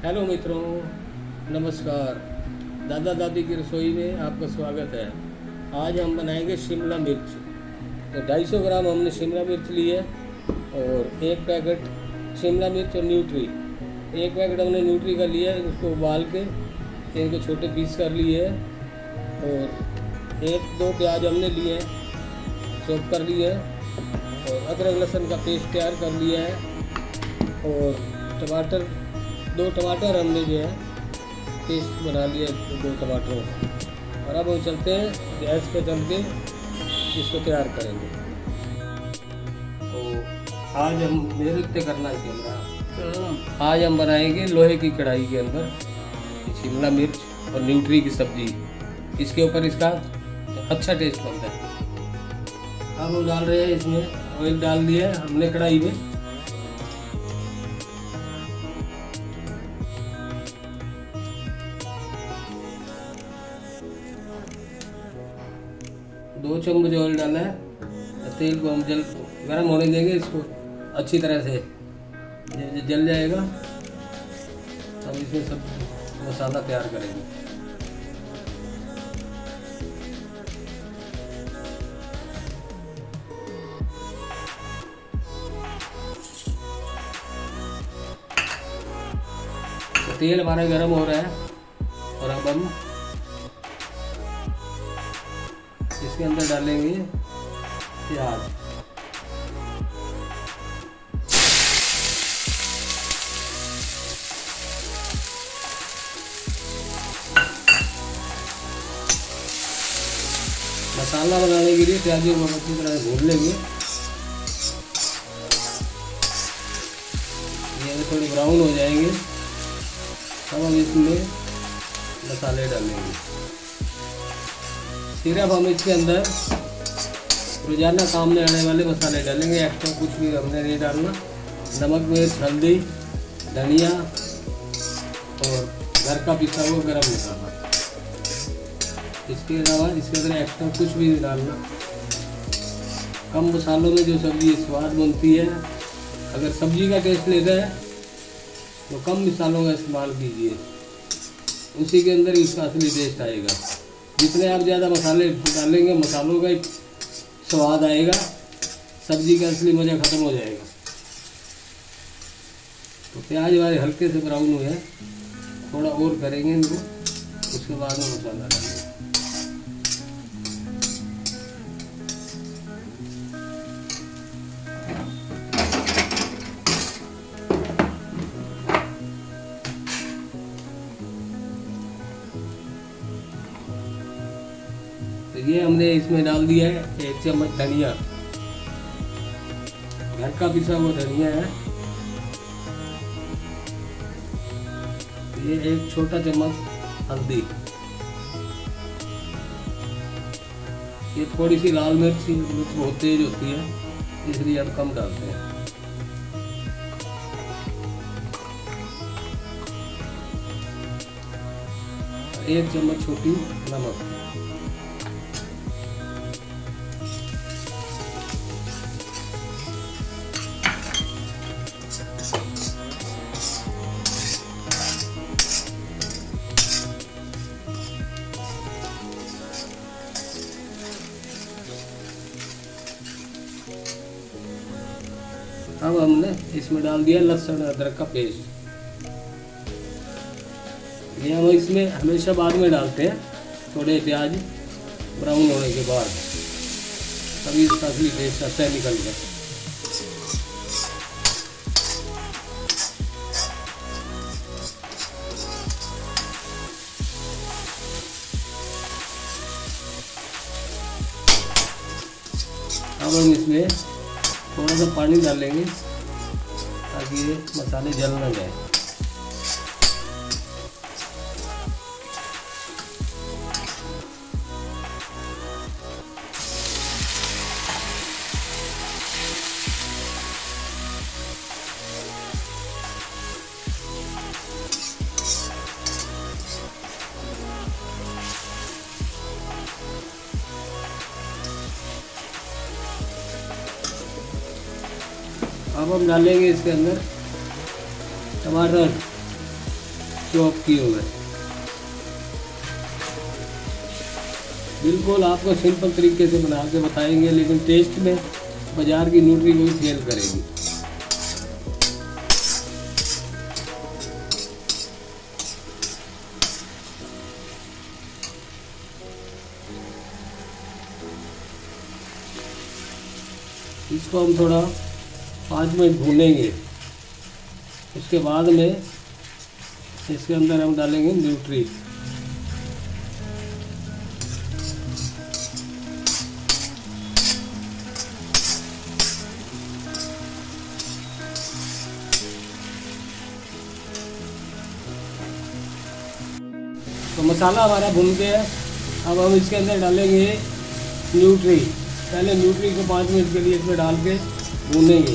Hello मित्रों, नमस्कार। दादा दादी की रसोई में आपका स्वागत है। आज हम बनाएंगे शिमला मिर्च। तो 250 ग्राम हमने शिमला मिर्च ली है और एक पैकेट शिमला मिर्च और न्यूट्री। एक पैकेट हमने न्यूट्री का लिया है, उसको उबाल के इनको छोटे पीस कर लिए हैं। और एक दो प्याज हमने लिए हैं, चॉप कर लिए हैं। और अदरक लहसुन का पेस्ट तैयार कर लिया है। और टमाटर, 2 टमाटर हमने जो है पेस्ट बना लिया, 2 टमाटरों का। और अब हम चलते हैं गैस पे, चल के इसको तैयार करेंगे। तो आज हम मेरे पे करना है कैमरा। आज हम बनाएंगे लोहे की कढ़ाई के अंदर शिमला मिर्च और न्यूट्री की सब्जी। इसके ऊपर इसका अच्छा टेस्ट बनता है। अब हम डाल रहे हैं, इसमें ऑयल डाल दिया है हमने कढ़ाई में। दो चम्मच ऑयल डाला है। तेल को हम गर्म होने देंगे, इसको अच्छी तरह से जल जाएगा। अब इसमें सब मसाला तैयार करेंगे। तो तेल हमारा गर्म हो रहा है और अब हम इसके अंदर डालेंगे प्याज। मसाला बनाने के लिए प्याजों को अच्छी तरह से भून लेंगे। ये थोड़े ब्राउन हो जाएंगे, तब हम इसमें मसाले डालेंगे। सिर्फ हम इसके अंदर रोजाना काम में आने वाले मसाले डालेंगे, एक्स्ट्रा कुछ भी हमने नहीं डालना। नमक, मिर्च, हल्दी, धनिया और घर का पिसा हुआ गरम मसाला। इसके अलावा इसके अंदर एक्स्ट्रा कुछ भी नहीं डालना। कम मसालों में जो सब्जी स्वाद बनती है। अगर सब्जी का टेस्ट लेता है तो कम मसालों का इस्तेमाल कीजिए, उसी के अंदर इसका असली टेस्ट आएगा। जितने आप ज़्यादा मसाले डालेंगे, मसालों का स्वाद आएगा, सब्जी का असली मज़ा ख़त्म हो जाएगा। तो प्याज हमारे हल्के से ब्राउन हुए हैं, थोड़ा और करेंगे इनको, उसके बाद में मसाला डालेंगे। तो ये हमने इसमें डाल दिया है 1 चम्मच धनिया, घर का पिसा हुआ धनिया है। ये 1 छोटा चम्मच हल्दी। ये थोड़ी सी लाल मिर्च बहुत तेज होती है, इसलिए हम कम डालते हैं। और 1 चम्मच छोटी नमक। अब हमने इसमें डाल दिया लहसुन अदरक का पेस्ट। ये हम इसमें हमेशा बाद में डालते हैं, थोड़े प्याज ब्राउन होने के बाद, तभी इसका असली टेस्ट अच्छा निकल जाए। अब हम इसमें थोड़ा सा पानी डालेंगे ताकि ये मसाले जल ना जाए। अब हम डालेंगे इसके अंदर टमाटर। चॉप किए हुए। बिल्कुल आपको सिंपल तरीके से बना के बताएंगे, लेकिन टेस्ट में बाजार की न्यूट्री को भी फेल करेगी। इसको हम थोड़ा 5 मिनट भूनेंगे। उसके बाद में इसके अंदर हम डालेंगे न्यूट्री। तो मसाला हमारा भून गया है। अब हम इसके अंदर डालेंगे न्यूट्री। पहले न्यूट्री को 5 मिनट के लिए इसमें डाल के भूनेंगे।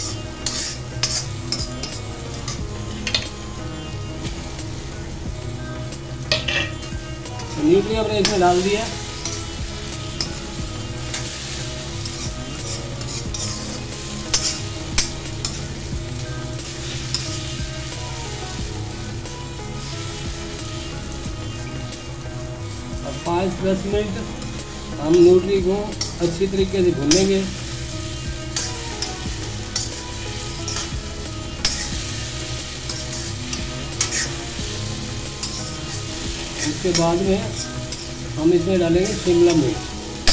तो न्यूट्री हमने इसमें डाल दिया। अब 5-10 मिनट हम न्यूट्री को अच्छी तरीके से भूनेंगे। उसके बाद में हम इसमें डालेंगे शिमला मिर्च।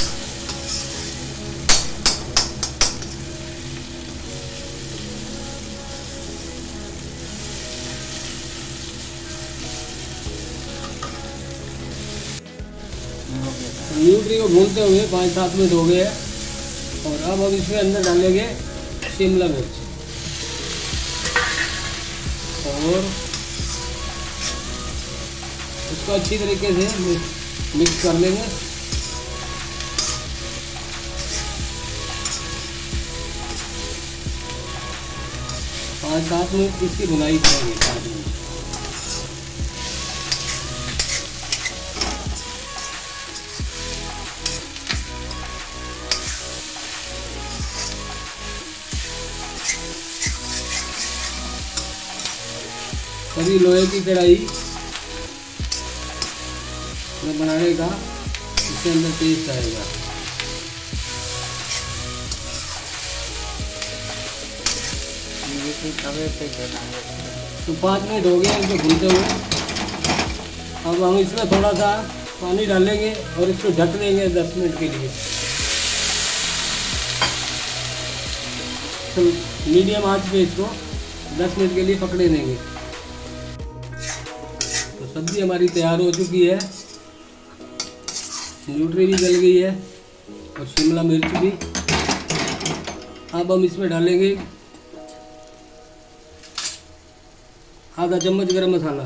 न्यूट्री को भूनते हुए 5-7 मिनट हो गए हैं और अब हम इसमें अंदर डालेंगे शिमला मिर्च और इसको अच्छी तरीके से मिक्स कर लेंगे। पाँच 7 मिनट इसकी भुनाई करेंगे। 5 मिनट कभी लोहे की कढ़ाई में बनाने का इसके अंदर टेस्ट आएगा। तवे पे बनाएंगे। तो 5 मिनट हो गए इसको भूनते हुए। अब हम इसमें थोड़ा सा पानी डालेंगे और इसको ढक देंगे 10 मिनट के लिए। तो मीडियम आंच पे इसको 10 मिनट के लिए पकड़े देंगे। तो सब्ज़ी हमारी तैयार हो चुकी है। न्यूट्री भी गल गई है और शिमला मिर्च भी। अब हम इसमें डालेंगे आधा चम्मच गरम मसाला।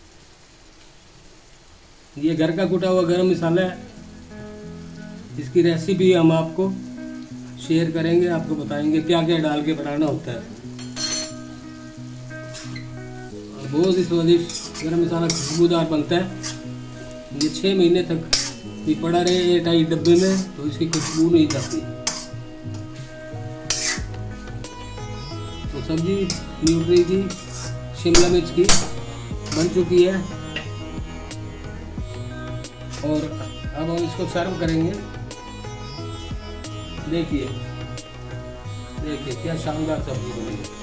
ये घर का कुटा हुआ गरम मसाला है। इसकी रेसिपी हम आपको शेयर करेंगे, आपको बताएंगे क्या क्या डाल के बनाना होता है। बहुत ही स्वादिष्ट गरम मसाला खुशबूदार बनता है। ये 6 महीने तक भी पड़ा रहे एयरटाइट डब्बे में तो इसकी खुशबू नहीं जाती। तो सब्जी न्यूट्री की शिमला मिर्च की बन चुकी है और अब हम इसको सर्व करेंगे। देखिए क्या शानदार सब्जी बनी है।